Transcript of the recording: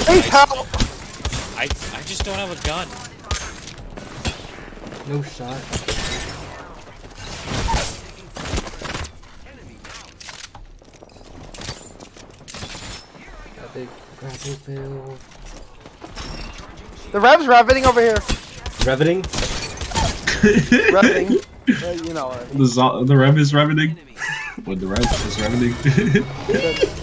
Please help! I just don't have a gun. No shot. Got big grapple fail. The rev's revving over here. Reveting? Revving. You know it. The rev is revening. When the rev is revening.